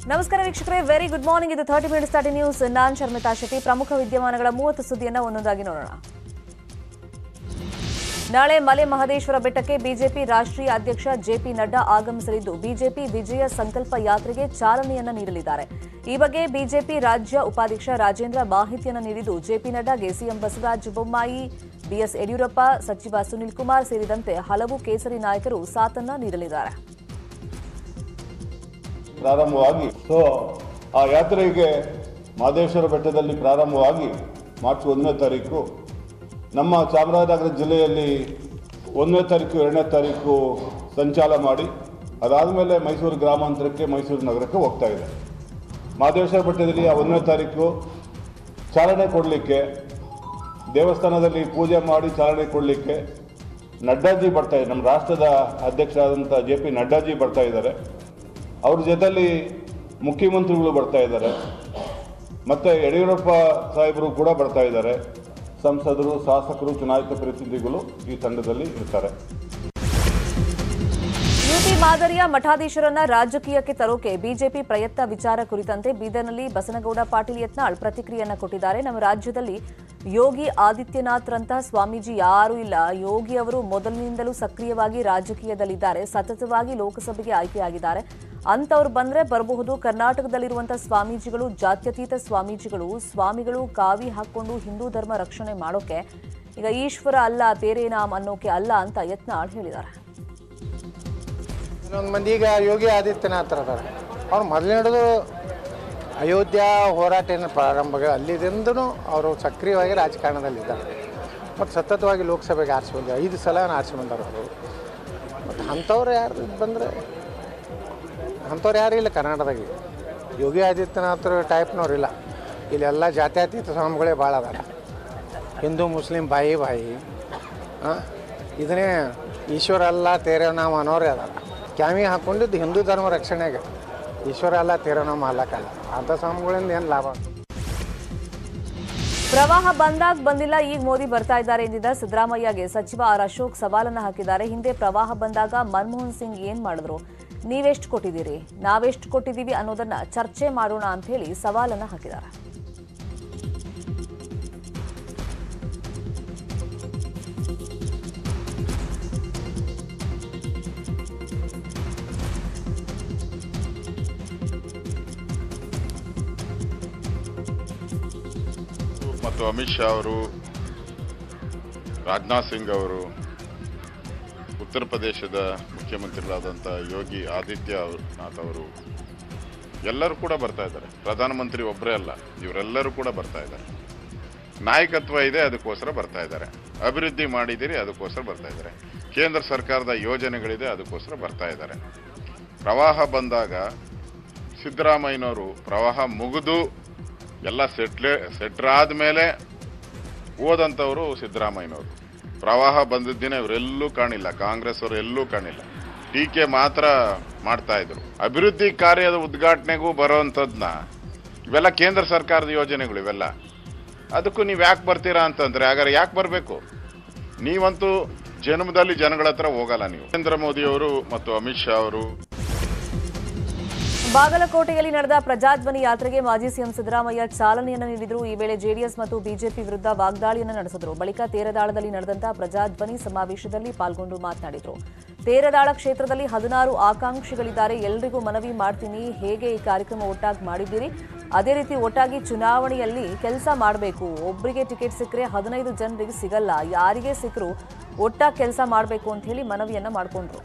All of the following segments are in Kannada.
ನಮಸ್ಕಾರ ವೀಕ್ಷಕರೇ, ವೆರಿ ಗುಡ್ ಮಾರ್ನಿಂಗ್. ಇದು 30 ಮಿನಿಟ್ಸ್ 30 ನ್ಯೂಸ್. ನಾನು ಶರ್ಮಿತಾ ಶೆಟ್ಟಿ. ಪ್ರಮುಖ ವಿದ್ಯಮಾನಗಳ 30 ಸುದ್ದಿಯನ್ನು ಒಂದೊಂದಾಗಿ ನೋಡೋಣ. ನಾಳೆ ಮಲೆ ಮಹದೇಶ್ವರ ಬೆಟ್ಟಕ್ಕೆ ಬಿಜೆಪಿ ರಾಷ್ಟ್ರೀಯ ಅಧ್ಯಕ್ಷ ಜೆಪಿ ನಡ್ಡಾ ಆಗಮಿಸಲಿದ್ದು ಬಿಜೆಪಿ ವಿಜಯ ಸಂಕಲ್ಪ ಯಾತ್ರೆಗೆ ಚಾಲನೆಯನ್ನ ನೀಡಲಿದ್ದಾರೆ. ಈ ಬಗ್ಗೆ ಬಿಜೆಪಿ ರಾಜ್ಯ ಉಪಾಧ್ಯಕ್ಷ ರಾಜೇಂದ್ರ ಮಾಹಿತಿಯನ್ನು ನೀಡಿದ್ದು, ಜೆಪಿ ನಡ್ಡಾಗೆ ಸಿಎಂ ಬಸವರಾಜ ಬೊಮ್ಮಾಯಿ, ಬಿಎಸ್ ಯಡಿಯೂರಪ್ಪ, ಸಚಿವ ಸುನಿಲ್ ಕುಮಾರ್ ಸೇರಿದಂತೆ ಹಲವು ಕೇಸರಿ ನಾಯಕರು ಸಾಥನ್ನ ನೀಡಲಿದ್ದಾರೆ. ಪ್ರಾರಂಭವಾಗಿ ಆ ಯಾತ್ರೆಗೆ ಮಹದೇಶ್ವರ ಬೆಟ್ಟದಲ್ಲಿ ಪ್ರಾರಂಭವಾಗಿ ಮಾರ್ಚ್ 1ನೇ ತಾರೀಕು ನಮ್ಮ ಚಾಮರಾಜನಗರ ಜಿಲ್ಲೆಯಲ್ಲಿ 1ನೇ ತಾರೀಕು 2ನೇ ತಾರೀಕು ಸಂಚಾಲ ಮಾಡಿ ಅದಾದಮೇಲೆ ಮೈಸೂರು ಗ್ರಾಮಾಂತರಕ್ಕೆ, ಮೈಸೂರು ನಗರಕ್ಕೆ ಹೋಗ್ತಾ ಇದೆ. ಮಹದೇಶ್ವರ ಬೆಟ್ಟದಲ್ಲಿ ಆ 1ನೇ ತಾರೀಕು ಚಾಲನೆ ಕೊಡಲಿಕ್ಕೆ, ದೇವಸ್ಥಾನದಲ್ಲಿ ಪೂಜೆ ಮಾಡಿ ಚಾಲನೆ ಕೊಡಲಿಕ್ಕೆ ನಡ್ಡಾಜಿ ಬರ್ತಾ ಇದ್ದಾರೆ. ನಮ್ಮ ರಾಷ್ಟ್ರದ ಅಧ್ಯಕ್ಷರಾದಂಥ ಜೆಪಿ ನಡ್ಡಾಜಿ ಬರ್ತಾ ಇದ್ದಾರೆ. ಅವ್ರ ಜೊತೆಯಲ್ಲಿ ಮುಖ್ಯಮಂತ್ರಿಗಳು ಬರ್ತಾ ಇದ್ದಾರೆ, ಮತ್ತು ಯಡಿಯೂರಪ್ಪ ಸಾಹೇಬರು ಕೂಡ ಬರ್ತಾ ಇದ್ದಾರೆ. ಸಂಸದರು, ಶಾಸಕರು, ಚುನಾಯಿತ ಪ್ರತಿನಿಧಿಗಳು ಈ ತಂಡದಲ್ಲಿ ಇರ್ತಾರೆ. ಯುಪಿ ಮಾದರಿಯ ಮಠಾಧೀಶರನ್ನ ರಾಜಕೀಯಕ್ಕೆ ತರೋಕೆ ಬಿಜೆಪಿ ಪ್ರಯತ್ನ ವಿಚಾರ ಕುರಿತಂತೆ ಬೀದರ್ನಲ್ಲಿ ಬಸನಗೌಡ ಪಾಟೀಲ್ ಯತ್ನಾಳ್ ಪ್ರತಿಕ್ರಿಯೆಯನ್ನು ಕೊಟ್ಟಿದ್ದಾರೆ. ನಮ್ಮ ರಾಜ್ಯದಲ್ಲಿ ಯೋಗಿ ಆದಿತ್ಯನಾಥ್ರಂತಹ ಸ್ವಾಮೀಜಿ ಯಾರೂ ಇಲ್ಲ. ಯೋಗಿ ಅವರು ಮೊದಲಿನಿಂದಲೂ ಸಕ್ರಿಯವಾಗಿ ರಾಜಕೀಯದಲ್ಲಿದ್ದಾರೆ, ಸತತವಾಗಿ ಲೋಕಸಭೆಗೆ ಆಯ್ಕೆಯಾಗಿದ್ದಾರೆ. ಅಂಥವ್ರು ಬಂದ್ರೆ ಬರಬಹುದು. ಕರ್ನಾಟಕದಲ್ಲಿರುವಂತಹ ಸ್ವಾಮೀಜಿಗಳು ಜಾತ್ಯತೀತ ಸ್ವಾಮಿಗಳು ಕಾವಿ ಹಾಕೊಂಡು ಹಿಂದೂ ಧರ್ಮ ರಕ್ಷಣೆ ಮಾಡೋಕೆ, ಈಗ ಈಶ್ವರ ಅಲ್ಲ ತೇರೇ ನಾಮ್ ಅನ್ನೋಕೆ ಅಲ್ಲ ಅಂತ ಯತ್ನಾಳ್ ಹೇಳಿದ್ದಾರೆ. ಇನ್ನೊಂದು ಮಂದಿ ಈಗ ಯೋಗಿ ಆದಿತ್ಯನಾಥ್ ಅದಾರೆ. ಅವ್ರು ಮೊದಲಿನಿಂದಲೂ ಅಯೋಧ್ಯ ಹೋರಾಟ ಏನು ಪ್ರಾರಂಭ ಅಲ್ಲಿಂದೂ ಅವರು ಸಕ್ರಿಯವಾಗಿ ರಾಜಕಾರಣದಲ್ಲಿದ್ದಾರೆ. ಮತ್ತು ಸತತವಾಗಿ ಲೋಕಸಭೆಗೆ ಆರಿಸಿ ಬಂದರು, 5 ಸಲ ಆರಿಸಿ ಬಂದರು ಅವರು. ಮತ್ತು ಅಂಥವ್ರು ಯಾರು ಇಲ್ಲ ಕರ್ನಾಟಕದಾಗೆ. ಯೋಗಿ ಆದಿತ್ಯನಾಥ್ ಟೈಪ್ನವ್ರಿಲ್ಲ. ಇಲ್ಲೆಲ್ಲ ಜಾತ್ಯತೀತ ಸ್ವಾಮಿಗಳೇ ಭಾಳ ಅದಾರ. ಹಿಂದೂ ಮುಸ್ಲಿಂ ಬಾಯಿ ಇದನ್ನೇ ಈಶ್ವರ ಅಲ್ಲ ತೇರೇ ನಾಮ್ ಅನ್ನೋರೇ ಅದಾರ. ಕ್ಯಾಮಿ ಹಾಕ್ಕೊಂಡಿದ್ದು ಹಿಂದೂ ಧರ್ಮ ರಕ್ಷಣೆಗೆ. ಈಶ್ವರ ಅಲ್ಲ ತೇರೇ ನಾಮ್ ಅಲ್ಲಕ್ಕಲ್ಲ. ಅಂಥ ಸ್ವಾಮಿಗಳಿಂದ ಏನು ಲಾಭ? ಪ್ರವಾಹ ಬಂದಿಲ್ಲ, ಈಗ ಮೋದಿ ಬರ್ತಾ ಇದ್ದಾರೆ ಎಂದಿದ್ದ ಸಿದ್ದರಾಮಯ್ಯಗೆ ಸಚಿವ ಆರ್ ಅಶೋಕ್ ಸವಾಲನ್ನು ಹಾಕಿದ್ದಾರೆ. ಹಿಂದೆ ಪ್ರವಾಹ ಬಂದಾಗ ಮನಮೋಹನ್ ಸಿಂಗ್ ಏನ್ ಮಾಡಿದ್ರು, ನೀವೆಷ್ಟು ಕೊಟ್ಟಿದ್ದೀರಿ, ನಾವೆಷ್ಟು ಕೊಟ್ಟಿದ್ದೀವಿ ಅನ್ನೋದನ್ನ ಚರ್ಚೆ ಮಾಡೋಣ ಅಂತ ಹೇಳಿ ಸವಾಲನ್ನು ಹಾಕಿದ್ದಾರೆ. ಮತ್ತು ಅಮಿತ್ ಶಾ ಅವರು, ರಾಜನಾಥ್ ಸಿಂಗ್ ಅವರು, ಉತ್ತರ ಪ್ರದೇಶದ ಮುಖ್ಯಮಂತ್ರಿಗಳಾದಂಥ ಯೋಗಿ ಆದಿತ್ಯನಾಥ್ ಅವರು ಎಲ್ಲರೂ ಕೂಡ ಬರ್ತಾ ಇದ್ದಾರೆ. ಪ್ರಧಾನಮಂತ್ರಿ ಒಬ್ಬರೇ ಅಲ್ಲ, ಇವರೆಲ್ಲರೂ ಕೂಡ ಬರ್ತಾ ಇದ್ದಾರೆ. ನಾಯಕತ್ವ ಇದೆ, ಅದಕ್ಕೋಸ್ಕರ ಬರ್ತಾ ಇದ್ದಾರೆ. ಅಭಿವೃದ್ಧಿ ಮಾಡಿದ್ದೀರಿ, ಅದಕ್ಕೋಸ್ಕರ ಬರ್ತಾ ಇದ್ದಾರೆ. ಕೇಂದ್ರ ಸರ್ಕಾರದ ಯೋಜನೆಗಳಿದೆ, ಅದಕ್ಕೋಸ್ಕರ ಬರ್ತಾ ಇದ್ದಾರೆ. ಪ್ರವಾಹ ಬಂದಾಗ ಸಿದ್ದರಾಮಯ್ಯನವರು ಪ್ರವಾಹ ಮುಗಿದು ಎಲ್ಲ ಸೆಟ್ರಾದ ಮೇಲೆ ಹೋದಂಥವರು ಸಿದ್ದರಾಮಯ್ಯನವರು. ಪ್ರವಾಹ ಬಂದಿದ್ದ ದಿನ ಇವರೆಲ್ಲೂ ಕಾಣಿಲ್ಲ, ಕಾಂಗ್ರೆಸ್ ಅವರು ಎಲ್ಲೂ ಕಾಣಿಲ್ಲ. ಟೀಕೆ ಮಾತ್ರ ಮಾಡ್ತಾ ಇದ್ರು. ಅಭಿವೃದ್ಧಿ ಕಾರ್ಯದ ಉದ್ಘಾಟನೆಗೂ ಬರೋವಂಥದ್ದನ್ನ, ಇವೆಲ್ಲ ಕೇಂದ್ರ ಸರ್ಕಾರದ ಯೋಜನೆಗಳು ಇವೆಲ್ಲ. ಅದಕ್ಕೂ ನೀವು ಯಾಕೆ ಬರ್ತೀರಾ ಅಂತಂದ್ರೆ, ಹಾಗಾದ್ರೆ ಯಾಕೆ ಬರಬೇಕು? ನೀವಂತೂ ಜನ್ಮದಲ್ಲಿ ಜನಗಳ ಹತ್ರ ಹೋಗಲ್ಲ ನೀವು. ನರೇಂದ್ರ ಮೋದಿಯವರು ಮತ್ತು ಅಮಿತ್ ಶಾ ಅವರು ಬಾಗಲಕೋಟೆಯಲ್ಲಿ ನಡೆದ ಪ್ರಜಾಧ್ವನಿ ಯಾತ್ರೆಗೆ ಮಾಜಿ ಸಿಎಂ ಸಿದ್ದರಾಮಯ್ಯ ಚಾಲನೆಯನ್ನು ನೀಡಿದರು. ಈ ವೇಳೆ ಜೆಡಿಎಸ್ ಮತ್ತು ಬಿಜೆಪಿ ವಿರುದ್ಧ ವಾಗ್ದಾಳಿಯನ್ನು ನಡೆಸಿದರು. ಬಳಿಕ ತೇರದಾಳದಲ್ಲಿ ನಡೆದಂತಹ ಪ್ರಜಾಧ್ವನಿ ಸಮಾವೇಶದಲ್ಲಿ ಪಾಲ್ಗೊಂಡು ಮಾತನಾಡಿದರು. ತೇರದಾಳ ಕ್ಷೇತ್ರದಲ್ಲಿ 16 ಆಕಾಂಕ್ಷಿಗಳಿದ್ದಾರೆ. ಎಲ್ಲರಿಗೂ ಮನವಿ ಮಾಡ್ತೀನಿ, ಹೇಗೆ ಈ ಕಾರ್ಯಕ್ರಮ ಒಟ್ಟಾಗಿ ಮಾಡಿದ್ದೀರಿ ಅದೇ ರೀತಿ ಒಟ್ಟಾಗಿ ಚುನಾವಣೆಯಲ್ಲಿ ಕೆಲಸ ಮಾಡಬೇಕು. ಒಬ್ಬರಿಗೆ ಟಿಕೆಟ್ ಸಿಕ್ಕರೆ 15 ಜನರಿಗೆ ಸಿಗಲ್ಲ, ಯಾರಿಗೆ ಸಿಕ್ಕರೂ ಒಟ್ಟಾಗಿ ಕೆಲಸ ಮಾಡಬೇಕು ಅಂತ ಹೇಳಿ ಮನವಿಯನ್ನ ಮಾಡಿಕೊಂಡ್ರು.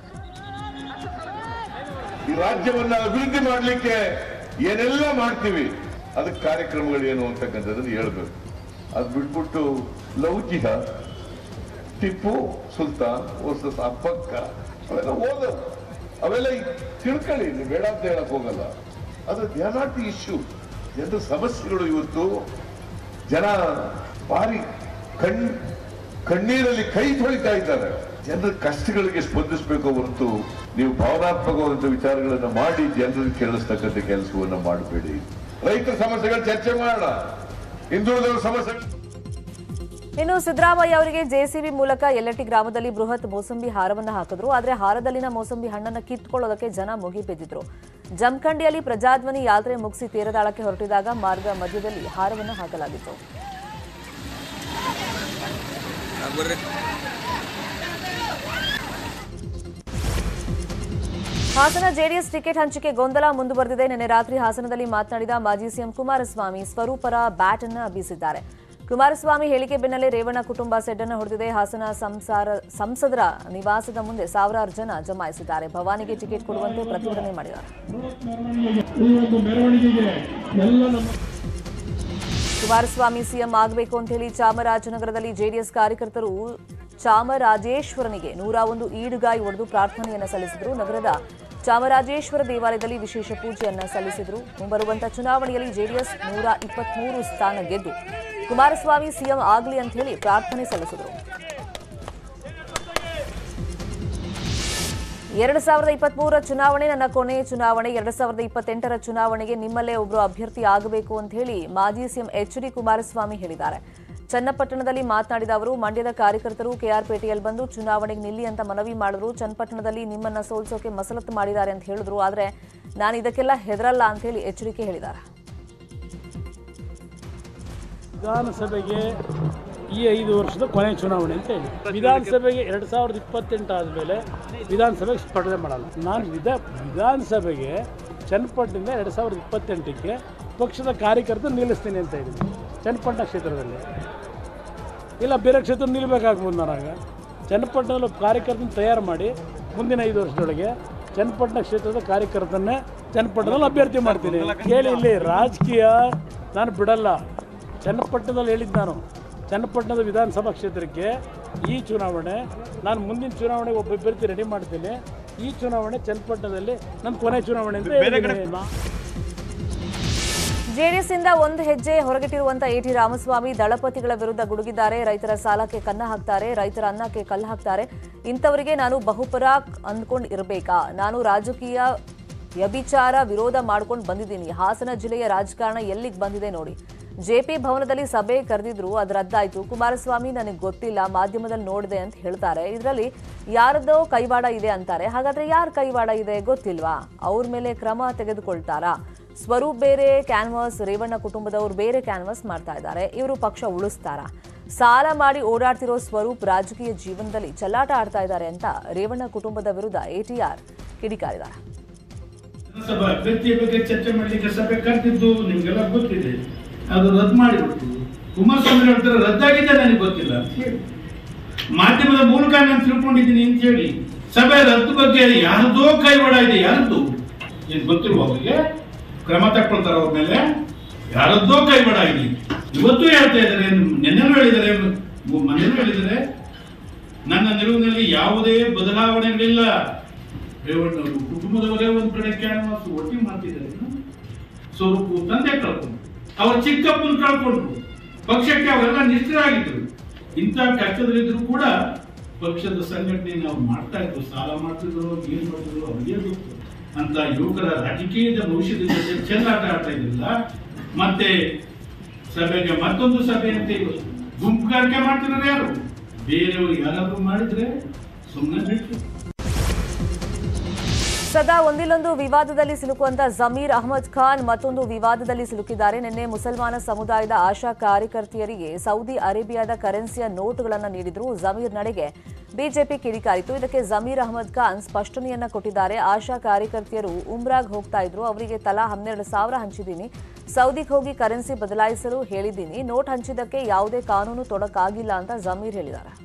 ಈ ರಾಜ್ಯವನ್ನ ಅಭಿವೃದ್ಧಿ ಮಾಡಲಿಕ್ಕೆ ಏನೆಲ್ಲ ಮಾಡ್ತೀವಿ, ಅದಕ್ಕೆ ಕಾರ್ಯಕ್ರಮಗಳು ಏನು ಅಂತಕ್ಕಂಥದ್ದನ್ನು ಹೇಳ್ಬೇಕು. ಅದು ಬಿಟ್ಬಿಟ್ಟು ಲೌಕಿಕ ಟಿಪ್ಪು ಸುಲ್ತಾನ್ ವರ್ಸಸ್ ಅಪ್ಪಕ್ಕ ಅವೆಲ್ಲ ಹೋದ, ಅವೆಲ್ಲ ತಿಳ್ಕೊಳ್ಳಿ, ಬೇಡ ಅಂತ ಹೇಳಕ್ ಹೋಗಲ್ಲ. ಅದು they are not the issue. ಜನರ ಸಮಸ್ಯೆಗಳು ಇವತ್ತು ಜನ ಭಾರಿ ಕಣ್ಣೀರಲ್ಲಿ ಕೈ ತೊಳಿತಾ ಇದ್ದಾರೆ. ಜನರ ಕಷ್ಟಗಳಿಗೆ ಸ್ಪಂದಿಸಬೇಕು ಹೊರತು ನೀವು ಭಾವನಾತ್ಮಕವಾದಂತಹ ವಿಚಾರಗಳನ್ನು ಮಾಡಿ ಜನರಿಗೆ ಕೇಳಿಸ್ತಕ್ಕಂಥ ಕೆಲಸವನ್ನು ಮಾಡಬೇಡಿ. ರೈತರ ಸಮಸ್ಯೆಗಳು ಚರ್ಚೆ ಮಾಡೋಣ, ಹಿಂದುಳಿದವರ ಸಮಸ್ಯೆಗಳು ಇನ್ನು ಸಿದ್ದರಾಮಯ್ಯ ಅವರಿಗೆ ಜೆಸಿಬಿ ಮೂಲಕ ಯಲ್ಲಟ್ಟಿ ಗ್ರಾಮದಲ್ಲಿ ಬೃಹತ್ ಮೋಸಂಬಿ ಹಾರವನ್ನು ಹಾಕಿದ್ರು. ಆದರೆ ಹಾರದಲ್ಲಿನ ಮೋಸಂಬಿ ಹಣ್ಣನ್ನು ಕಿತ್ತುಕೊಳ್ಳೋದಕ್ಕೆ ಜನ ಮುಗಿಬಿದ್ದಿದ್ರು. ಜಮಖಂಡಿಯಲ್ಲಿ ಪ್ರಜಾಧ್ವನಿ ಯಾತ್ರೆ ಮುಗಿಸಿ ತೀರದಾಳಕ್ಕೆ ಹೊರಟಿದಾಗ ಮಾರ್ಗ ಮಧ್ಯದಲ್ಲಿ ಹಾರವನ್ನು ಹಾಕಲಾಗಿತ್ತು. ಹಾಸನ ಜೆಡಿಎಸ್ ಟಿಕೆಟ್ ಹಂಚಿಕೆ ಗೊಂದಲ ಮುಂದುವರೆದಿದೆ. ನಿನ್ನೆ ರಾತ್ರಿ ಹಾಸನದಲ್ಲಿ ಮಾತನಾಡಿದ ಮಾಜಿ ಸಿಎಂ ಕುಮಾರಸ್ವಾಮಿ ಸ್ವರೂಪರ ಬ್ಯಾಟ್ ಅನ್ನು ಬೀಸಿದ್ದಾರೆ. ಕುಮಾರಸ್ವಾಮಿ ಹೇಳಿಕೆ ಬೆನ್ನಲ್ಲೇ ರೇವಣ್ಣ ಕುಟುಂಬ ಸೆಡ್ ಅನ್ನು ಹೊಡೆದಿದೆ. ಹಾಸನ ಸಂಸದರ ನಿವಾಸದ ಮುಂದೆ ಸಾವಿರಾರು ಜನ ಜಮಾಯಿಸಿದ್ದಾರೆ. ಭವಾನಿಗೆ ಟಿಕೆಟ್ ಕೊಡುವಂತೆ ಪ್ರತಿಭಟನೆ ಮಾಡಿದ್ದಾರೆ. ಕುಮಾರಸ್ವಾಮಿ ಸಿಎಂ ಆಗಬೇಕು ಅಂತ ಹೇಳಿ ಚಾಮರಾಜನಗರದಲ್ಲಿ ಜೆಡಿಎಸ್ ಕಾರ್ಯಕರ್ತರು ಚಾಮರಾಜೇಶ್ವರನಿಗೆ 101 ಈಡುಗಾಯಿ ಹೊಡೆದು ಪ್ರಾರ್ಥನೆಯನ್ನು ಸಲ್ಲಿಸಿದರು. ನಗರದ ಚಾಮರಾಜೇಶ್ವರ ದೇವಾಲಯದಲ್ಲಿ ವಿಶೇಷ ಪೂಜೆಯನ್ನು ಸಲ್ಲಿಸಿದರು. ಮುಂಬರುವಂತಹ ಚುನಾವಣೆಯಲ್ಲಿ ಜೆಡಿಎಸ್ 123 ಸ್ಥಾನ ಗೆದ್ದು ಕುಮಾರಸ್ವಾಮಿ ಸಿಎಂ ಆಗಲಿ ಅಂತ ಹೇಳಿ ಪ್ರಾರ್ಥನೆ ಸಲ್ಲಿಸಿದರು. 2023 ಚುನಾವಣೆ ನನ್ನ ಕೊನೆಯ ಚುನಾವಣೆ. 2028 ಚುನಾವಣೆಗೆ ನಿಮ್ಮಲ್ಲೇ ಒಬ್ಬರು ಅಭ್ಯರ್ಥಿ ಆಗಬೇಕು ಅಂತ ಹೇಳಿ ಮಾಜಿ ಸಿಎಂ ಎಚ್.ಡಿ. ಕುಮಾರಸ್ವಾಮಿ ಹೇಳಿದ್ದಾರೆ. ಚನ್ನಪಟ್ಟಣದಲ್ಲಿ ಮಾತನಾಡಿದ ಅವರು, ಮಂಡ್ಯದ ಕಾರ್ಯಕರ್ತರು ಕೆಆರ್ಪೇಟೆಯಲ್ಲಿ ಬಂದು ಚುನಾವಣೆಗೆ ನಿಲ್ಲಿ ಅಂತ ಮನವಿ ಮಾಡಿದ್ರು. ಚನ್ನಪಟ್ಟಣದಲ್ಲಿ ನಿಮ್ಮನ್ನ ಸೋಲಿಸೋಕೆ ಮಸಲತ್ತು ಮಾಡಿದ್ದಾರೆ ಅಂತ ಹೇಳಿದ್ರು. ಆದರೆ ನಾನು ಇದಕ್ಕೆಲ್ಲ ಹೆದರಲ್ಲ ಅಂತ ಹೇಳಿ ಎಚ್ಚರಿಕೆ ಹೇಳಿದ್ದಾರೆ. ವಿಧಾನಸಭೆಗೆ ಈ 5 ವರ್ಷದ ಕೊನೆ ಚುನಾವಣೆ ಅಂತ ಹೇಳಿ ವಿಧಾನಸಭೆಗೆ 2028 ಆದಮೇಲೆ ವಿಧಾನಸಭೆಗೆ ಸ್ಪರ್ಧೆ ಮಾಡಲ್ಲ. ನಾನು ವಿಧಾನಸಭೆಗೆ ಚನ್ನಪಟ್ಟಣದಿಂದ 2028ಕ್ಕೆ ಪಕ್ಷದ ಕಾರ್ಯಕರ್ತರು ನಿಲ್ಲಿಸ್ತೀನಿ ಅಂತ ಹೇಳಿದ್ದೀನಿ. ಚನ್ನಪಟ್ಟಣ ಕ್ಷೇತ್ರದಲ್ಲಿ ಇಲ್ಲ ಬೇರೆ ಕ್ಷೇತ್ರ ನಿಲ್ಲಬೇಕಾಗ್ಬೋದು. ನಾನಾಗ ಚನ್ನಪಟ್ಟಣದಲ್ಲಿ ಕಾರ್ಯಕರ್ತನ ತಯಾರು ಮಾಡಿ ಮುಂದಿನ 5 ವರ್ಷದೊಳಗೆ ಚನ್ನಪಟ್ಟಣ ಕ್ಷೇತ್ರದ ಕಾರ್ಯಕರ್ತನ್ನೇ ಚನ್ನಪಟ್ಟಣದಲ್ಲಿ ಅಭ್ಯರ್ಥಿ ಮಾಡ್ತೀನಿ. ಕೇಳಿ, ಇಲ್ಲಿ ರಾಜಕೀಯ ನಾನು ಬಿಡಲ್ಲ. ಚನ್ನಪಟ್ಟಣದಲ್ಲಿ ಹೇಳಿದ್ದು ನಾನು ಚನ್ನಪಟ್ಟಣದ ವಿಧಾನಸಭಾ ಕ್ಷೇತ್ರಕ್ಕೆ ಈ ಚುನಾವಣೆ ನಾನು ಮುಂದಿನ ಚುನಾವಣೆಗೆ ಒಬ್ಬ ಅಭ್ಯರ್ಥಿ ರೆಡಿ ಮಾಡ್ತೀನಿ. ಈ ಚುನಾವಣೆ ಚನ್ನಪಟ್ಟಣದಲ್ಲಿ ನನ್ನ ಕೊನೆ ಚುನಾವಣೆ ಅಂತ. ಜೆಡಿಎಸ್ನಿಂದ ಒಂದು ಹೆಜ್ಜೆ ಹೊರಗಿಟ್ಟಿರುವಂತಹ ಎಟಿ ರಾಮಸ್ವಾಮಿ ದಳಪತಿಗಳ ವಿರುದ್ಧ ಗುಡುಗಿದ್ದಾರೆ. ರೈತರ ಸಾಲಕ್ಕೆ ಕನ್ನ ಹಾಕ್ತಾರೆ, ರೈತರ ಅನ್ನಕ್ಕೆ ಕಲ್ಲು ಹಾಕ್ತಾರೆ. ಇಂಥವರಿಗೆ ನಾನು ಬಹುಪರಾಕ್ ಅಂದ್ಕೊಂಡು ಇರಬೇಕಾ? ನಾನು ರಾಜಕೀಯ ವ್ಯಭಿಚಾರ ವಿರೋಧ ಮಾಡ್ಕೊಂಡು ಬಂದಿದ್ದೀನಿ. ಹಾಸನ ಜಿಲ್ಲೆಯ ರಾಜಕಾರಣ ಎಲ್ಲಿಗೆ ಬಂದಿದೆ ನೋಡಿ. ಜೆಪಿ ಭವನದಲ್ಲಿ ಸಭೆ ಕರೆದಿದ್ರು, ಅದು ರದ್ದಾಯಿತು. ಕುಮಾರಸ್ವಾಮಿ ನನಗೆ ಗೊತ್ತಿಲ್ಲ, ಮಾಧ್ಯಮದಲ್ಲಿ ನೋಡಿದೆ ಅಂತ ಹೇಳ್ತಾರೆ. ಇದರಲ್ಲಿ ಯಾರದೋ ಕೈವಾಡ ಇದೆ ಅಂತಾರೆ. ಹಾಗಾದ್ರೆ ಯಾರ ಕೈವಾಡ ಇದೆ ಗೊತ್ತಿಲ್ವಾ? ಅವ್ರ ಮೇಲೆ ಕ್ರಮ ತೆಗೆದುಕೊಳ್ತಾರಾ? ಸ್ವರೂಪ್ ಬೇರೆ ಕ್ಯಾನ್ವಾಸ್, ರೇವಣ್ಣ ಕುಟುಂಬದವರು ಬೇರೆ ಕ್ಯಾನ್ವಾಸ್ ಮಾಡ್ತಾ ಇದ್ದಾರೆ. ಇವರು ಪಕ್ಷ ಉಳಿಸ್ತಾರಾ? ಸಾಲ ಮಾಡಿ ಓಡಾಡ್ತಿರೋ ಸ್ವರೂಪ್ ರಾಜಕೀಯ ಜೀವನದಲ್ಲಿ ಚೆಲ್ಲಾಟ ಆಡ್ತಾ ಇದ್ದಾರೆ ಅಂತ ರೇವಣ್ಣ ಕುಟುಂಬದ ವಿರುದ್ಧ ಎಟಿಆರ್ ಕಿಡಿಕಾರಿದ್ದಾರೆ. ಅಭ್ಯರ್ಥಿಯ ಬಗ್ಗೆ ಚರ್ಚೆ ಮಾಡಲಿಕ್ಕೆ ಸಭೆ ಕರೆದಿದ್ದು ನಿಮ್ಗೆಲ್ಲ ಗೊತ್ತಿದೆ. ಅದು ರದ್ದು ಮಾಡಿಬಿಟ್ಟು ಕುಮಾರಸ್ವಾಮಿ ಹೇಳ್ತಾರೆ ರದ್ದಾಗಿದೆ ನನಗೆ ಗೊತ್ತಿಲ್ಲ ಅಂತ ಹೇಳಿ, ಮಾಧ್ಯಮದ ಮೂಲಕ ನಾನು ತಿಳ್ಕೊಂಡಿದ್ದೀನಿ ಅಂತ ಹೇಳಿ. ಸಭೆ ರದ್ದು ಬಗ್ಗೆ ಯಾರದೋ ಕೈವಾಡ ಇದೆ. ಯಾರದ್ದು ಏನು ಗೊತ್ತಿರುವ ಅವರಿಗೆ ಕ್ರಮ ತಗೊಳ್ತಾರೆ. ಅವ್ರ ಮೇಲೆ ಯಾರದ್ದೋ ಕೈವಾಡ ಇದೆ. ಇವತ್ತು ಹೇಳ್ತಾ ಇದ್ದಾರೆ, ನಿನ್ನೆನೂ ಹೇಳಿದ್ದಾರೆ, ಮೊನ್ನೆನೂ ಹೇಳಿದ್ದಾರೆ, ನನ್ನ ನಿಲುವಿನಲ್ಲಿ ಯಾವುದೇ ಬದಲಾವಣೆಗಳಿಲ್ಲ. ರೇವಣ್ಣವರು ಕುಟುಂಬದವರೇ ಒಂದ್ ಕಡೆ ಕ್ಯಾನ್ವಾಸ್ ಒಟ್ಟಿಗೆ ಮಾಡ್ತಿದ್ದಾರೆ. ಸ್ವರೂಪು ತಂದೆ ಕಳ್ಕೊಂಡು, ಅವರ ಚಿಕ್ಕಪ್ಪನ ಕಳ್ಕೊಂಡ್ರು, ಪಕ್ಷಕ್ಕೆ ಅವರೆಲ್ಲ ನಿಷ್ಠರಾಗಿದ್ರು. ಇಂಥ ಕಷ್ಟದಲ್ಲಿದ್ರು ಕೂಡ ಪಕ್ಷದ ಸಂಘಟನೆ ನಾವು ಮಾಡ್ತಾ ಇದ್ರು. ಸಾಲ ಮಾಡ್ತಿದ್ರು, ಏನ್ ಮಾಡ್ತಿದ್ರು ಅವ್ರಿಗೆ ಗೊತ್ತು. ಅಂತ ಯುವಕರ ರಾಜಕೀಯದ ಭವಿಷ್ಯದ ಜೊತೆ ಚೆಲ್ಲಾಟ ಆಡ್ತಾ ಇದ್ರಲ್ಲ. ಮತ್ತೆ ಸಭೆಗೆ ಮತ್ತೊಂದು ಸಭೆ ಅಂತ ಗುಂಪುಗಾರಿಕೆ ಮಾಡ್ತಿರೋರು ಯಾರು? ಬೇರೆಯವರು ಯಾರಾದ್ರೂ ಮಾಡಿದ್ರೆ ಸುಮ್ಮನೆ ಬಿಟ್ಟು. ಸದಾ ಒಂದಿಲ್ಲೊಂದು ವಿವಾದದಲ್ಲಿ ಸಿಲುಕುವಂತ ಜಮೀರ್ ಅಹಮದ್ ಖಾನ್ ಮತ್ತೊಂದು ವಿವಾದದಲ್ಲಿ ಸಿಲುಕಿದ್ದಾರೆ. ನಿನ್ನೆ ಮುಸಲ್ಮಾನ ಸಮುದಾಯದ ಆಶಾ ಕಾರ್ಯಕರ್ತೆಯರಿಗೆ ಸೌದಿ ಅರೇಬಿಯಾದ ಕರೆನ್ಸಿಯ ನೋಟುಗಳನ್ನು ನೀಡಿದ್ರು. ಜಮೀರ್ ನಡೆಗೆ ಬಿಜೆಪಿ ಕಿಡಿಕಾರಿತು. ಇದಕ್ಕೆ ಜಮೀರ್ ಅಹಮದ್ ಖಾನ್ ಸ್ಪಷ್ಟನೆಯನ್ನ ಕೊಟ್ಟಿದ್ದಾರೆ. ಆಶಾ ಕಾರ್ಯಕರ್ತೆಯರು ಉಮ್ರಾಗ್ ಹೋಗ್ತಾ ಇದ್ರು, ಅವರಿಗೆ ತಲಾ 12,000 ಹಂಚಿದ್ದೀನಿ. ಸೌದಿಗೆ ಹೋಗಿ ಕರೆನ್ಸಿ ಬದಲಾಯಿಸಲು ಹೇಳಿದ್ದೀನಿ. ನೋಟ್ ಹಂಚಿದ್ದಕ್ಕೆ ಯಾವುದೇ ಕಾನೂನು ತೊಡಕಾಗಿಲ್ಲ ಅಂತ ಜಮೀರ್ ಹೇಳಿದ್ದಾರೆ.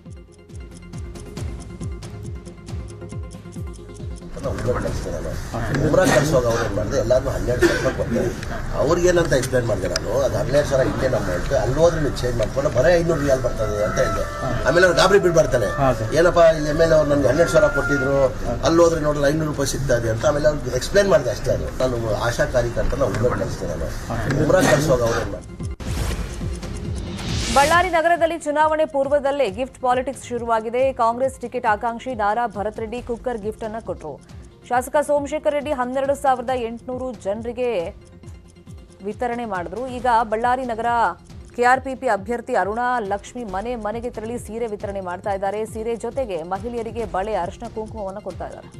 ಉಮ್ರಾ ಕಳಿಸುವಾಗ ಅವ್ರು ಏನು ಮಾಡಿದೆ, ಎಲ್ಲರೂ 12,000 ಕೊಟ್ಟೆ. ಅವ್ರಿಗೇನಂತ ಎಕ್ಸ್ಪ್ಲೇನ್ ಮಾಡಿದೆ ನಾನು, ಅದು 12,000 ಇಲ್ಲೇ ನಮ್ಮ ಹೇಳ್ತೆ, ಅಲ್ಲಿ ಹೋದ್ರೆ ನೀವು ಚೇಂಜ್ ಮಾಡ್ಕೊಂಡು ಬರೀ 500 ರಿಯಾಲ್ ಬರ್ತದೆ ಅಂತ ಹೇಳಿದೆ. ಆಮೇಲೆ ಅವ್ರು ಗಾಬರಿ ಬಿಡ್ಬಾರ್ತಾನೆ, ಏನಪ್ಪ ಇಲ್ಲಿ ಎಮ್ ಎಲ್ ಅವ್ರು ನನಗೆ 12,000 ಕೊಟ್ಟಿದ್ರು, ಅಲ್ಲಿ ಹೋದ್ರೆ ನೋಡಿದ್ರೆ 500 ರೂಪಾಯಿ ಸಿಗ್ತಾ ಇದೆ ಅಂತ. ಆಮೇಲೆ ಅವ್ರಿಗೆ ಎಕ್ಸ್ಪ್ಲೇನ್ ಮಾಡಿದೆ ಅಷ್ಟೇ. ಅದು ನಾನು ಆಶಾ ಕಾರ್ಯಕರ್ತನ ಉಮ್ರಾ ಕಳಿಸ್ತೇನೆ. ನಾನು ಉಮ್ರಾ ಕಳಿಸುವಾಗ ಅವ್ರು ಏನು ಮಾಡಿ. ಬಳ್ಳಾರಿ ನಗರದಲ್ಲಿ ಚುನಾವಣೆ ಪೂರ್ವದಲ್ಲೇ ಗಿಫ್ಟ್ ಪಾಲಿಟಿಕ್ಸ್ ಶುರುವಾಗಿದೆ. ಕಾಂಗ್ರೆಸ್ ಟಿಕೆಟ್ ಆಕಾಂಕ್ಷಿ ನಾರಾ ಭರತ್ ರೆಡ್ಡಿ ಕುಕ್ಕರ್ ಗಿಫ್ಟ್ ಅನ್ನು ಕೊಟ್ಟರು. ಶಾಸಕ ಸೋಮಶೇಖರ್ ರೆಡ್ಡಿ 12,800 ಜನರಿಗೆ ವಿತರಣೆ ಮಾಡಿದ್ರು. ಈಗ ಬಳ್ಳಾರಿ ನಗರ ಕೆಆರ್ಪಿಪಿ ಅಭ್ಯರ್ಥಿ ಅರುಣಾ ಲಕ್ಷ್ಮಿ ಮನೆ ಮನೆಗೆ ತೆರಳಿ ಸೀರೆ ವಿತರಣೆ ಮಾಡ್ತಾ ಇದ್ದಾರೆ. ಸೀರೆ ಜೊತೆಗೆ ಮಹಿಳೆಯರಿಗೆ ಬಳೆ, ಅರಿಶಿನ ಕುಂಕುಮವನ್ನು ಕೊಡ್ತಾ ಇದ್ದಾರೆ.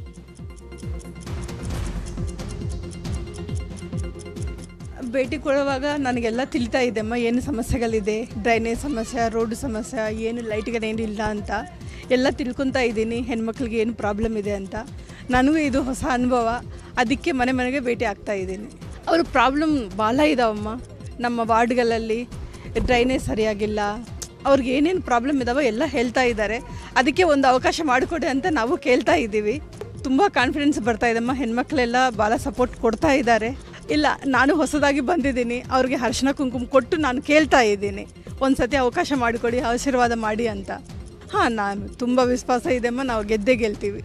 ಭೇಟಿ ಕೊಡುವಾಗ ನನಗೆಲ್ಲ ತಿಳಿತಾ ಇದೆ ಅಮ್ಮ, ಏನು ಸಮಸ್ಯೆಗಳಿದೆ, ಡ್ರೈನೇಜ್ ಸಮಸ್ಯೆ, ರೋಡ್ ಸಮಸ್ಯೆ, ಏನು ಲೈಟ್ಗಳೇನು ಇಲ್ಲ ಅಂತ ಎಲ್ಲ ತಿಳ್ಕೊತಾ ಇದ್ದೀನಿ. ಹೆಣ್ಮಕ್ಳಿಗೆ ಏನು ಪ್ರಾಬ್ಲಮ್ ಇದೆ ಅಂತ ನನಗೂ ಇದು ಹೊಸ ಅನುಭವ. ಅದಕ್ಕೆ ಮನೆ ಮನೆಗೆ ಭೇಟಿ ಆಗ್ತಾ ಇದ್ದೀನಿ. ಅವ್ರ ಪ್ರಾಬ್ಲಮ್ ಭಾಳ ಇದಾವಮ್ಮ. ನಮ್ಮ ವಾರ್ಡ್ಗಳಲ್ಲಿ ಡ್ರೈನೇಜ್ ಸರಿಯಾಗಿಲ್ಲ, ಅವ್ರಿಗೆ ಏನೇನು ಪ್ರಾಬ್ಲಮ್ ಇದಾವೋ ಎಲ್ಲ ಹೇಳ್ತಾ ಇದ್ದಾರೆ. ಅದಕ್ಕೆ ಒಂದು ಅವಕಾಶ ಮಾಡಿಕೊಡಿ ಅಂತ ನಾವು ಕೇಳ್ತಾ ಇದ್ದೀವಿ. ತುಂಬ ಕಾನ್ಫಿಡೆನ್ಸ್ ಬರ್ತಾ ಇದೆಮ್ಮ. ಹೆಣ್ಮಕ್ಳೆಲ್ಲ ಭಾಳ ಸಪೋರ್ಟ್ ಕೊಡ್ತಾ ಇದ್ದಾರೆ. ಇಲ್ಲ, ನಾನು ಹೊಸದಾಗಿ ಬಂದಿದ್ದೀನಿ, ಅವ್ರಿಗೆ ಅರಿಶಿನ ಕುಂಕುಮ ಕೊಟ್ಟು ನಾನು ಕೇಳ್ತಾ ಇದ್ದೀನಿ, ಒಂದು ಸತಿ ಅವಕಾಶ ಮಾಡಿಕೊಡಿ, ಆಶೀರ್ವಾದ ಮಾಡಿ ಅಂತ. ಹಾಂ, ನಾನು ತುಂಬ ವಿಶ್ವಾಸ ಇದೆಮ್ಮ, ನಾವು ಗೆದ್ದೇ ಗೆಲ್ತೀವಿ.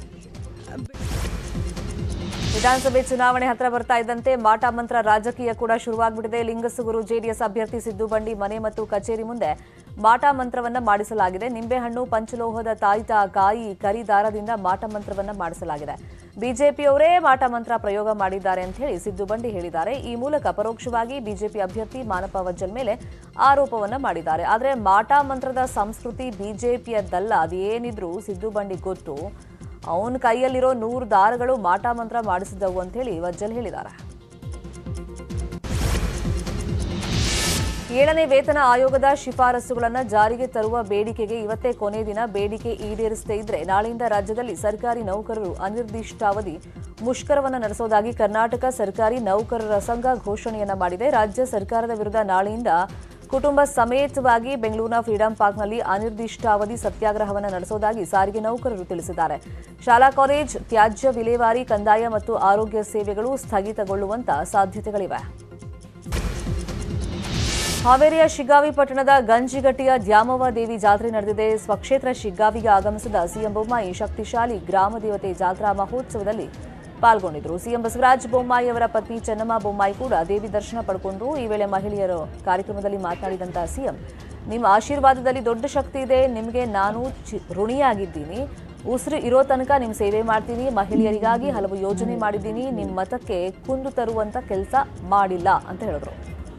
ವಿಧಾನಸಭೆ ಚುನಾವಣೆ ಹತ್ರ ಬರ್ತಾ ಇದ್ದಂತೆ ಮಾಟ ಮಂತ್ರ ರಾಜಕೀಯ ಕೂಡ ಶುರುವಾಗ್ಬಿಟ್ಟಿದೆ. ಲಿಂಗಸುಗೂರು ಜೆಡಿಎಸ್ ಅಭ್ಯರ್ಥಿ ಸಿದ್ದು ಬಂಡಿ ಮನೆ ಮತ್ತು ಕಚೇರಿ ಮುಂದೆ ಮಾಟ ಮಂತ್ರವನ್ನ ಮಾಡಿಸಲಾಗಿದೆ. ನಿಂಬೆಹಣ್ಣು, ಪಂಚಲೋಹದ ತಾಯಿತ ಕಾಯಿ, ಕರಿ ದಾರದಿಂದ ಮಾಟ ಮಂತ್ರವನ್ನ ಮಾಡಿಸಲಾಗಿದೆ. ಬಿಜೆಪಿಯವರೇ ಮಾಟ ಮಂತ್ರ ಪ್ರಯೋಗ ಮಾಡಿದ್ದಾರೆ ಅಂತ ಹೇಳಿ ಸಿದ್ದು ಬಂಡಿ ಹೇಳಿದ್ದಾರೆ. ಈ ಮೂಲಕ ಪರೋಕ್ಷವಾಗಿ ಬಿಜೆಪಿ ಅಭ್ಯರ್ಥಿ ಮಾನಪ್ಪ ವಜ್ಜಲ್ ಮೇಲೆ ಆರೋಪವನ್ನ ಮಾಡಿದ್ದಾರೆ. ಆದರೆ ಮಾಟ ಮಂತ್ರದ ಸಂಸ್ಕೃತಿ ಬಿಜೆಪಿಯದ್ದಲ್ಲ, ಅದೇನಿದ್ರು ಸಿದ್ದು ಬಂಡಿ ಗೊತ್ತು. ಅವನ ಕೈಯಲ್ಲಿರೋ 100 ದಾರಗಳು ಮಾಟ ಮಂತ್ರ ಮಾಡಿಸಿದವು ಅಂತ ಹೇಳಿ ವಜ್ಜಲ್ ಹೇಳಿದ್ದಾರೆ. 7ನೇ ವೇತನ ಆಯೋಗದ ಶಿಫಾರಸುಗಳನ್ನು ಜಾರಿಗೆ ತರುವ ಬೇಡಿಕೆಗೆ ಇವತ್ತೇ ಕೊನೆ ದಿನ. ಬೇಡಿಕೆ ಈಡೇರಿಸದೇ ಇದ್ರೆ ನಾಳೆಯಿಂದ ರಾಜ್ಯದಲ್ಲಿ ಸರ್ಕಾರಿ ನೌಕರರು ಅನಿರ್ದಿಷ್ಟಾವಧಿ ಮುಷ್ಕರವನ್ನು ನಡೆಸುವುದಾಗಿ ಕರ್ನಾಟಕ ಸರ್ಕಾರಿ ನೌಕರರ ಸಂಘ ಘೋಷಣೆಯನ್ನ ಮಾಡಿದೆ. ರಾಜ್ಯ ಸರ್ಕಾರದ ವಿರುದ್ಧ ನಾಳೆಯಿಂದ ಕುಟುಂಬ ಸಮೇತವಾಗಿ ಬೆಂಗಳೂರಿನ ಫ್ರೀಡಂ ಪಾರ್ಕ್ನಲ್ಲಿ ಅನಿರ್ದಿಷ್ಟಾವಧಿ ಸತ್ಯಾಗ್ರಹವನ್ನು ನಡೆಸುವುದಾಗಿ ಸಾರಿಗೆ ನೌಕರರು ತಿಳಿಸಿದ್ದಾರೆ. ಶಾಲಾ ಕಾಲೇಜ್ ತ್ಯಾಜ್ಯ ವಿಲೇವಾರಿ, ಕಂದಾಯ ಮತ್ತು ಆರೋಗ್ಯ ಸೇವೆಗಳು ಸ್ಥಗಿತಗೊಳ್ಳುವಂತ ಸಾಧ್ಯತೆಗಳಿವೆ. ಹಾವೇರಿಯ ಶಿಗ್ಗಾವಿ ಪಟ್ಟಣದ ಗಂಜಿಗಟ್ಟಿಯ ದ್ಯಾಮವ್ವ ದೇವಿ ಜಾತ್ರೆ ನಡೆದಿದೆ. ಸ್ವಕ್ಷೇತ್ರ ಶಿಗ್ಗಾವಿಗೆ ಆಗಮಿಸಿದ ಸಿಎಂ ಬೊಮ್ಮಾಯಿ ಶಕ್ತಿಶಾಲಿ ಗ್ರಾಮ ದೇವತೆ ಜಾತ್ರಾ ಮಹೋತ್ಸವದಲ್ಲಿ ಪಾಲ್ಗೊಂಡಿದ್ದರು. ಸಿಎಂ ಬಸವರಾಜ ಬೊಮ್ಮಾಯಿ ಅವರ ಪತ್ನಿ ಚೆನ್ನಮ್ಮ ಬೊಮ್ಮಾಯಿ ಕೂಡ ದೇವಿ ದರ್ಶನ ಪಡ್ಕೊಂಡ್ರು. ಈ ವೇಳೆ ಮಹಿಳೆಯರು ಕಾರ್ಯಕ್ರಮದಲ್ಲಿ ಮಾತನಾಡಿದಂತಹ ಸಿಎಂ, ನಿಮ್ಮ ಆಶೀರ್ವಾದದಲ್ಲಿ ದೊಡ್ಡ ಶಕ್ತಿ ಇದೆ, ನಿಮಗೆ ನಾನು ಋಣಿಯಾಗಿದ್ದೀನಿ. ಉಸಿರು ಇರೋ ತನಕ ನಿಮ್ಮ ಸೇವೆ ಮಾಡ್ತೀನಿ. ಮಹಿಳೆಯರಿಗಾಗಿ ಹಲವು ಯೋಜನೆ ಮಾಡಿದ್ದೀನಿ. ನಿಮ್ಮ ಮತಕ್ಕೆ ಕುಂದು ತರುವಂತ ಕೆಲಸ ಮಾಡಿಲ್ಲ ಅಂತ ಹೇಳಿದ್ರು.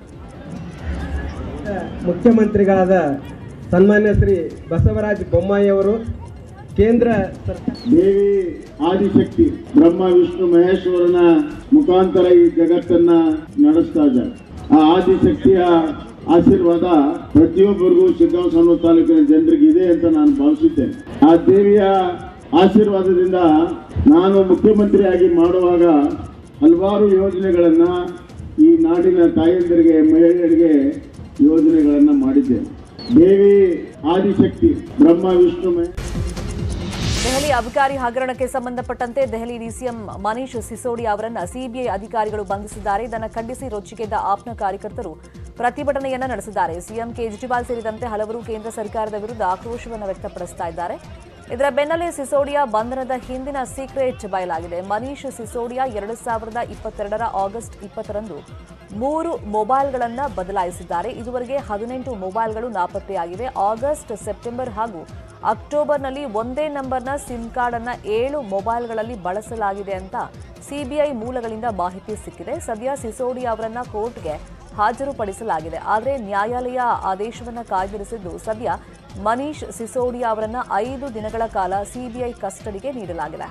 ಮುಖ್ಯಮಂತ್ರಿಗಳಾದ ಸನ್ಮಾನ್ಯ ಶ್ರೀ ಬಸವರಾಜ ಬೊಮ್ಮಾಯಿ ಅವರು ಕೇಂದ್ರ ದೇವಿ ಆದಿಶಕ್ತಿ ಬ್ರಹ್ಮ ವಿಷ್ಣು ಮಹೇಶ್ವರನ ಮುಖಾಂತರ ಈ ಜಗತ್ತನ್ನ ನಡೆಸ್ತಾ ಇದ್ದಾರೆ. ಆ ಆದಿಶಕ್ತಿಯ ಆಶೀರ್ವಾದ ಪ್ರತಿಯೊಬ್ಬರಿಗೂ ಶಿಗ್ಗಾಂವ ಸಣ್ಣ ತಾಲೂಕಿನ ಜನರಿಗೆ ಇದೆ ಅಂತ ನಾನು ಭಾವಿಸುತ್ತೇನೆ. ಆ ದೇವಿಯ ಆಶೀರ್ವಾದದಿಂದ ನಾನು ಮುಖ್ಯಮಂತ್ರಿಯಾಗಿ ಮಾಡುವಾಗ ಹಲವಾರು ಯೋಜನೆಗಳನ್ನ ಈ ನಾಡಿನ ತಾಯಂದಿರಿಗೆ, ಮಹಿಳೆಯರಿಗೆ ಯೋಜನೆಗಳನ್ನ ಮಾಡಿದ್ದೇನೆ. ದೇವಿ ಆದಿಶಕ್ತಿ ಬ್ರಹ್ಮ ವಿಷ್ಣು ದೆಹಲಿ ಅಬಕಾರಿ ಹಗರಣಕ್ಕೆ ಸಂಬಂಧಪಟ್ಟಂತೆ ದೆಹಲಿ ಡಿಸಿಎಂ ಮನೀಶ್ ಸಿಸೋಡಿಯಾ ಅವರನ್ನು ಸಿಬಿಐ ಅಧಿಕಾರಿಗಳು ಬಂಧಿಸಿದ್ದಾರೆ. ಇದನ್ನು ಖಂಡಿಸಿ ರೊಚ್ಚಿಗೆದ್ದ ಆಪ್ನ ಕಾರ್ಯಕರ್ತರು ಪ್ರತಿಭಟನೆಯನ್ನ ನಡೆಸಿದ್ದಾರೆ. ಸಿಎಂ ಕೇಜ್ರಿವಾಲ್ ಸೇರಿದಂತೆ ಹಲವರು ಕೇಂದ್ರ ಸರ್ಕಾರದ ವಿರುದ್ಧ ಆಕ್ರೋಶವನ್ನು ವ್ಯಕ್ತಪಡಿಸ್ತಾ ಇದ್ದಾರೆ. ಇದರ ಬೆನ್ನಲ್ಲೇ ಸಿಸೋಡಿಯಾ ಬಂಧನದ ಹಿಂದಿನ ಸೀಕ್ರೆಟ್ ಬಯಲಾಗಿದೆ. ಮನೀಶ್ ಸಿಸೋಡಿಯಾ 2022 ಆಗಸ್ಟ್ 20ರಂದು 3 ಮೊಬೈಲ್ಗಳನ್ನು ಬದಲಾಯಿಸಿದ್ದಾರೆ. ಇದುವರೆಗೆ 18 ಮೊಬೈಲ್ಗಳು ನಾಪತ್ತೆಯಾಗಿವೆ. ಆಗಸ್ಟ್, ಸೆಪ್ಟೆಂಬರ್ ಹಾಗೂ ಅಕ್ಟೋಬರ್ನಲ್ಲಿ ಒಂದೇ ನಂಬರ್ನ ಸಿಮ್ ಕಾರ್ಡ್ ಅನ್ನ 7 ಮೊಬೈಲ್ಗಳಲ್ಲಿ ಬಳಸಲಾಗಿದೆ ಅಂತ ಸಿಬಿಐ ಮೂಲಗಳಿಂದ ಮಾಹಿತಿ ಸಿಕ್ಕಿದೆ. ಸದ್ಯ ಸಿಸೋಡಿಯಾ ಅವರನ್ನ ಕೋರ್ಟ್ಗೆ ಹಾಜರುಪಡಿಸಲಾಗಿದೆ. ಆದರೆ ನ್ಯಾಯಾಲಯ ಆದೇಶವನ್ನು ಕಾಯ್ದಿರಿಸಿದ್ದು ಸದ್ಯ ಮನೀಶ್ ಸಿಸೋಡಿಯಾ ಅವರನ್ನ 5 ದಿನಗಳ ಕಾಲ ಸಿಬಿಐ ಕಸ್ಟಡಿಗೆ ನೀಡಲಾಗಿದೆ.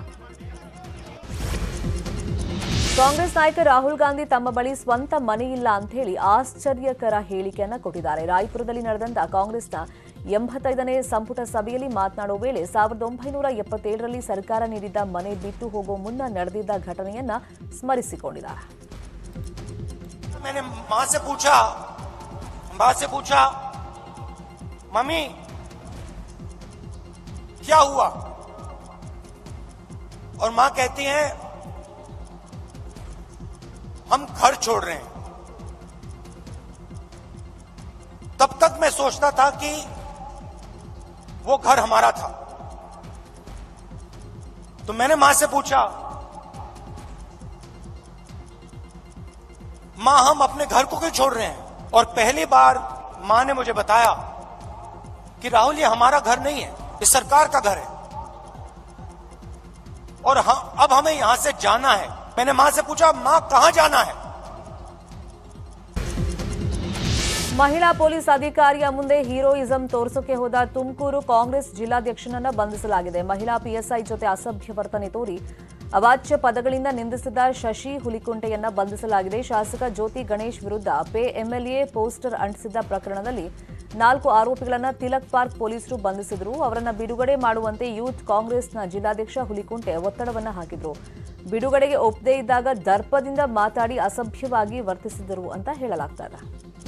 ಕಾಂಗ್ರೆಸ್ ನಾಯಕ ರಾಹುಲ್ ಗಾಂಧಿ ತಮ್ಮ ಬಳಿ ಸ್ವಂತ ಮನೆಯಿಲ್ಲ ಅಂತ ಹೇಳಿ ಆಶ್ಚರ್ಯಕರ ಹೇಳಿಕೆಯನ್ನ ಕೊಟ್ಟಿದ್ದಾರೆ. ರಾಯಪುರದಲ್ಲಿ ನಡೆದಂತ ಕಾಂಗ್ರೆಸ್ನ 85ನೇ ಸಂಪುಟ ಸಭೆಯಲ್ಲಿ ಮಾತನಾಡುವ ವೇಳೆ 1977ರಲ್ಲಿ ಸರ್ಕಾರ ನೀಡಿದ್ದ ಮನೆ ಬಿಟ್ಟು ಹೋಗೋ ಮುನ್ನ ನಡೆದಿದ್ದ ಘಟನೆಯನ್ನ ಸ್ಮರಿಸಿಕೊಂಡಿದ್ದಾರೆ. मैंने मां से पूछा मम्मी क्या हुआ, और मां कहती हैं हम घर छोड़ रहे हैं. तब तक मैं सोचता था कि वो घर हमारा था. तो मैंने मां से पूछा, मां हम अपने घर को क्यों छोड़ रहे हैं? और पहली बार मां ने मुझे बताया कि राहुल ये हमारा घर नहीं है, ये सरकार का घर है और अब हमें यहां से जाना है. मैंने मां से पूछा, मां कहां जाना है? ಮಹಿಳಾ ಪೊಲೀಸ್ ಅಧಿಕಾರಿಯ ಮುಂದೆ ಹೀರೋಯಿಸಂ ತೋರಿಸೋಕೆ ಹೋದ ತುಮಕೂರು ಕಾಂಗ್ರೆಸ್ ಜಿಲ್ಲಾಧ್ಯಕ್ಷನನ್ನ ಬಂಧಿಸಲಾಗಿದೆ. ಮಹಿಳಾ ಪಿಎಸ್ಐ ಜೊತೆ ಅಸಭ್ಯ ವರ್ತನೆ ತೋರಿ ಅವಾಚ್ಯ ಪದಗಳಿಂದ ನಿಂದಿಸಿದ ಶಶಿ ಹುಲಿಕುಂಟೆಯನ್ನ ಬಂಧಿಸಲಾಗಿದೆ. ಶಾಸಕ ಜ್ಯೋತಿ ಗಣೇಶ್ ವಿರುದ್ಧ ಪೇ ಎಂಎಲ್ಎ ಪೋಸ್ಟರ್ ಅಂಟಿಸಿದ್ದ ಪ್ರಕರಣದಲ್ಲಿ 4 ಆರೋಪಿಗಳನ್ನು ತಿಲಕ್ ಪಾರ್ಕ್ ಪೊಲೀಸರು ಬಂಧಿಸಿದರು. ಅವರನ್ನ ಬಿಡುಗಡೆ ಮಾಡುವಂತೆ ಯೂತ್ ಕಾಂಗ್ರೆಸ್ನ ಜಿಲ್ಲಾಧ್ಯಕ್ಷ ಹುಲಿಕುಂಟೆ ಒತ್ತಡವನ್ನ ಹಾಕಿದ್ರು. ಬಿಡುಗಡೆಗೆ ಒಪ್ಪದೇ ಇದ್ದಾಗ ದರ್ಪದಿಂದ ಮಾತಾಡಿ ಅಸಭ್ಯವಾಗಿ ವರ್ತಿಸಿದರು ಅಂತ ಹೇಳಲಾಗ್ತದೆ.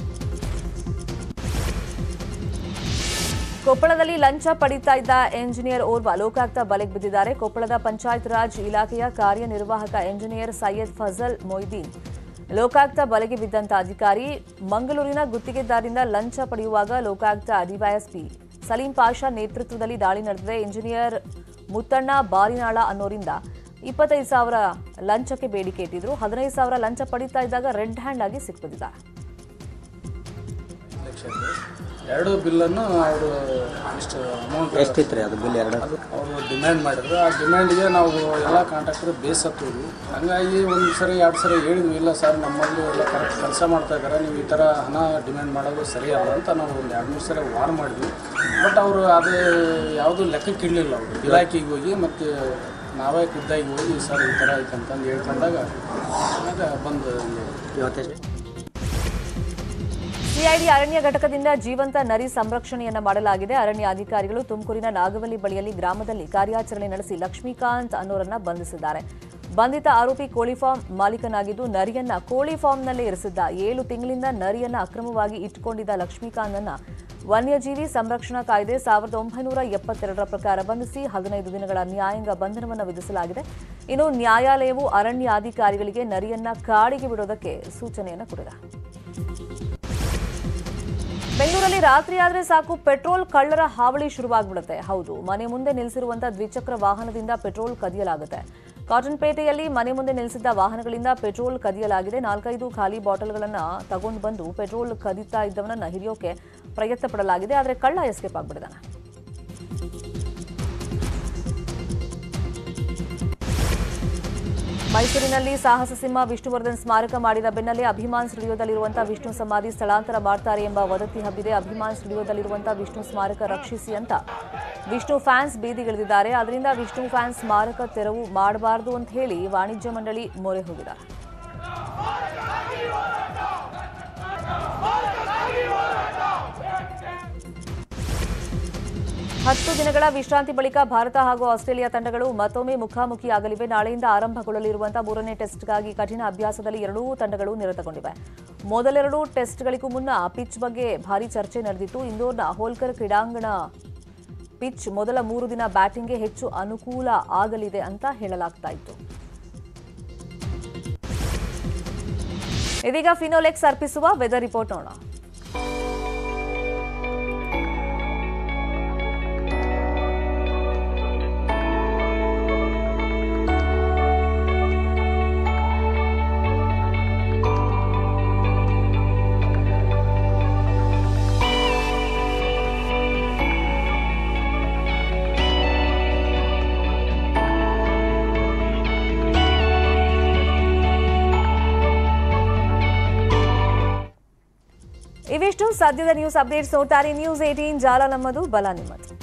ಕೊಪ್ಪಳದಲ್ಲಿ ಲಂಚ ಪಡಿತಾ ಇದ್ದ ಎಂಜಿನಿಯರ್ ಓರ್ವ ಲೋಕಾಯುಕ್ತ ಬಲೆಗೆ ಬಿದ್ದಿದ್ದಾರೆ. ಕೊಪ್ಪಳದ ಪಂಚಾಯತ್ ರಾಜ್ ಇಲಾಖೆಯ ಕಾರ್ಯನಿರ್ವಾಹಕ ಎಂಜಿನಿಯರ್ ಸೈಯದ್ ಫಜಲ್ ಮೊಯ್ದೀನ್ ಲೋಕಾಯುಕ್ತ ಬಲೆಗೆ ಬಿದ್ದಂತ ಅಧಿಕಾರಿ. ಮಂಗಳೂರಿನ ಗುತ್ತಿಗೆದಾರರಿಂದ ಲಂಚ ಪಡೆಯುವಾಗ ಲೋಕಾಯುಕ್ತ ಡಿವೈಎಸ್ಪಿ ಸಲೀಂ ಪಾಷಾ ನೇತೃತ್ವದಲ್ಲಿ ದಾಳಿ ನಡೆದಿದೆ. ಎಂಜಿನಿಯರ್ ಮುತ್ತಣ್ಣ ಬಾರಿನಾಳ ಅನ್ನೋರಿಂದ 25,000 ಲಂಚಕ್ಕೆ ಬೇಡಿಕೆ ಇಟ್ಟಿದ್ರು. 15,000 ಲಂಚ ಪಡಿತಾ ಇದ್ದಾಗ ರೆಡ್ ಹ್ಯಾಂಡ್ ಆಗಿ ಸಿಕ್ಕಿದ್ದಾರೆ. 2 ಬಿಲ್ಲನ್ನು ಅವರು ಇಷ್ಟು ಅಮೌಂಟ್ ಎಷ್ಟಿತ್ತು ರೀ ಅದು ಬಿಲ್ 2 ಅವರು ಡಿಮ್ಯಾಂಡ್ ಮಾಡಿದ್ರು. ಆ ಡಿಮ್ಯಾಂಡ್ಗೆ ನಾವು ಎಲ್ಲ ಕಾಂಟ್ರಾಕ್ಟರ್ ಬೇಸತ್ತಿದ್ವಿ. ಹಾಗಾಗಿ ಒಂದು ಸರಿ 2 ಸರಿ ಹೇಳಿದ್ವಿ, ಇಲ್ಲ ಸರ್ ನಮ್ಮಲ್ಲಿ ಎಲ್ಲ ಕರೆಕ್ಟ್ ಕೆಲಸ ಮಾಡ್ತಾ ಇದ್ದಾರೆ, ನೀವು ಈ ಥರ ಹಣ ಡಿಮ್ಯಾಂಡ್ ಮಾಡೋದು ಸರಿಯಲ್ಲ ಅಂತ ನಾವು ಒಂದು 2-3 ಸರಿ ವಾರ್ ಮಾಡಿದ್ವಿ. ಬಟ್ ಅವರು ಅದು ಯಾವುದೂ ಲೆಕ್ಕಕ್ಕೆ ಇಡಲಿಲ್ಲ. ಅವರು ಇಲಾಖೆಗೆ ಹೋಗಿ ಮತ್ತು ನಾವೇ ಖುದ್ದಾಗಿ ಹೋಗಿ ಸರ್ ಈ ಥರ ಆಯ್ತು ಅಂತಂದು ಹೇಳ್ಕೊಂಡಾಗ ಆಗ ಬಂದು ಇವತ್ತೇ ಸಿಐಡಿ ಅರಣ್ಯ ಘಟಕದಿಂದ ಜೀವಂತ ನರಿ ಸಂರಕ್ಷಣೆಯನ್ನ ಮಾಡಲಾಗಿದೆ. ಅರಣ್ಯ ಅಧಿಕಾರಿಗಳು ತುಮಕೂರಿನ ನಾಗವಲ್ಲಿ ಬಳಿಯಲ್ಲಿ ಗ್ರಾಮದಲ್ಲಿ ಕಾರ್ಯಾಚರಣೆ ನಡೆಸಿ ಲಕ್ಷ್ಮೀಕಾಂತ್ ಅನ್ನೋರನ್ನ ಬಂಧಿಸಿದ್ದಾರೆ. ಬಂಧಿತ ಆರೋಪಿ ಕೋಳಿ ಫಾರ್ಮ್ ಮಾಲೀಕನಾಗಿದ್ದು ನರಿಯನ್ನ ಕೋಳಿ ಫಾರ್ಮ್ನಲ್ಲೇ ಇರಿಸಿದ್ದ. 7 ತಿಂಗಳಿಂದ ನರಿಯನ್ನ ಅಕ್ರಮವಾಗಿ ಇಟ್ಟುಕೊಂಡಿದ್ದ ಲಕ್ಷ್ಮೀಕಾಂತ್ನನ್ನ ವನ್ಯಜೀವಿ ಸಂರಕ್ಷಣಾ ಕಾಯ್ದೆ 1972ರ ಪ್ರಕಾರ ಬಂಧಿಸಿ 15 ದಿನಗಳ ನ್ಯಾಯಾಂಗ ಬಂಧನವನ್ನು ವಿಧಿಸಲಾಗಿದೆ. ಇನ್ನು ನ್ಯಾಯಾಲಯವು ಅರಣ್ಯ ಅಧಿಕಾರಿಗಳಿಗೆ ನರಿಯನ್ನ ಕಾಡಿಗೆ ಬಿಡೋದಕ್ಕೆ ಸೂಚನೆಯನ್ನು ಕೊಟ್ಟಿದೆ. ಬೆಂಗಳೂರಲ್ಲಿ ರಾತ್ರಿ ಆದ್ರೆ ಸಾಕು ಪೆಟ್ರೋಲ್ ಕಳ್ಳರ ಹಾವಳಿ ಶುರುವಾಗ್ಬಿಡುತ್ತೆ. ಹೌದು, ಮನೆ ಮುಂದೆ ನಿಲ್ಲಿಸಿರುವಂತಹ ದ್ವಿಚಕ್ರ ವಾಹನದಿಂದ ಪೆಟ್ರೋಲ್ ಕದಿಯಲಾಗುತ್ತೆ. ಕಾಟನ್ಪೇಟೆಯಲ್ಲಿ ಮನೆ ಮುಂದೆ ನಿಲ್ಲಿಸಿದ್ದ ವಾಹನಗಳಿಂದ ಪೆಟ್ರೋಲ್ ಕದಿಯಲಾಗಿದೆ. 4-5 ಖಾಲಿ ಬಾಟಲ್ಗಳನ್ನು ತಗೊಂಡು ಬಂದು ಪೆಟ್ರೋಲ್ ಕದೀತಾ ಇದ್ದವನನ್ನ ಹಿಡಿಯೋಕೆ ಪ್ರಯತ್ನ ಪಡಲಾಗಿದೆ. ಆದರೆ ಕಳ್ಳ ಎಸ್ಕೇಪ್ ಆಗ್ಬಿಟ್ಟಿದ್ದಾನೆ. ಮೈಸೂರಿನಲ್ಲಿ ಸಾಹಸ ಸಿಂಹ ವಿಷ್ಣುವರ್ಧನ್ ಸ್ಮಾರಕ ಮಾಡಿದ ಬೆನ್ನಲ್ಲೇ ಅಭಿಮಾನ್ ಸ್ಟುಡಿಯೋದಲ್ಲಿರುವಂತಹ ವಿಷ್ಣು ಸಮಾಧಿ ಸ್ಥಳಾಂತರ ಮಾಡ್ತಾರೆ ಎಂಬ ವದಂತಿ ಹಬ್ಬಿದೆ. ಅಭಿಮಾನ್ ಸ್ಟುಡಿಯೋದಲ್ಲಿರುವಂತಹ ವಿಷ್ಣು ಸ್ಮಾರಕ ರಕ್ಷಿಸಿ ಅಂತ ವಿಷ್ಣು ಫ್ಯಾನ್ಸ್ ಬೀದಿಗಿಳಿದಿದ್ದಾರೆ. ಅದರಿಂದ ವಿಷ್ಣು ಫ್ಯಾನ್ಸ್ ಸ್ಮಾರಕ ತೆರವು ಮಾಡಬಾರದು ಅಂತ ಹೇಳಿ ವಾಣಿಜ್ಯ ಮಂಡಳಿ ಮೊರೆ ಹೋಗಿದ್ದಾರೆ. ಹತ್ತು ದಿನಗಳ ವಿಶ್ರಾಂತಿ ಬಳಿಕ ಭಾರತ ಹಾಗೂ ಆಸ್ಟ್ರೇಲಿಯಾ ತಂಡಗಳು ಮತ್ತೊಮ್ಮೆ ಮುಖಾಮುಖಿಯಾಗಲಿವೆ. ನಾಳೆಯಿಂದ ಆರಂಭಗೊಳ್ಳಲಿರುವಂತಹ 3ನೇ ಟೆಸ್ಟ್ಗಾಗಿ ಕಠಿಣ ಅಭ್ಯಾಸದಲ್ಲಿ ಎರಡೂ ತಂಡಗಳು ನಿರತಗೊಂಡಿವೆ. ಮೊದಲೆರಡು ಟೆಸ್ಟ್ಗಳಿಗೂ ಮುನ್ನ ಪಿಚ್ ಬಗ್ಗೆ ಭಾರೀ ಚರ್ಚೆ ನಡೆದಿತ್ತು. ಇಂದೋರ್ನ ಹೋಲ್ಕರ್ ಕ್ರೀಡಾಂಗಣ ಪಿಚ್ ಮೊದಲ 3 ದಿನ ಬ್ಯಾಟಿಂಗ್ಗೆ ಹೆಚ್ಚು ಅನುಕೂಲ ಆಗಲಿದೆ ಅಂತ ಹೇಳಲಾಗ್ತಾ ಇತ್ತು. ಇದೀಗ ಫಿನೋಲೆಕ್ಸ್ ಅರ್ಪಿಸುವ ವೆದರ್ ರಿಪೋರ್ಟ್ ನೋಡೋಣ. ಇವಿಷ್ಟು ಸದ್ಯದ ನ್ಯೂಸ್ ಅಪ್ಡೇಟ್ಸ್. ನೋಡ್ತಾರೆ ನ್ಯೂಸ್ 18 ಜಾಲ ನಮ್ಮದು, ಬಲ ನಿಮ್ಮದು.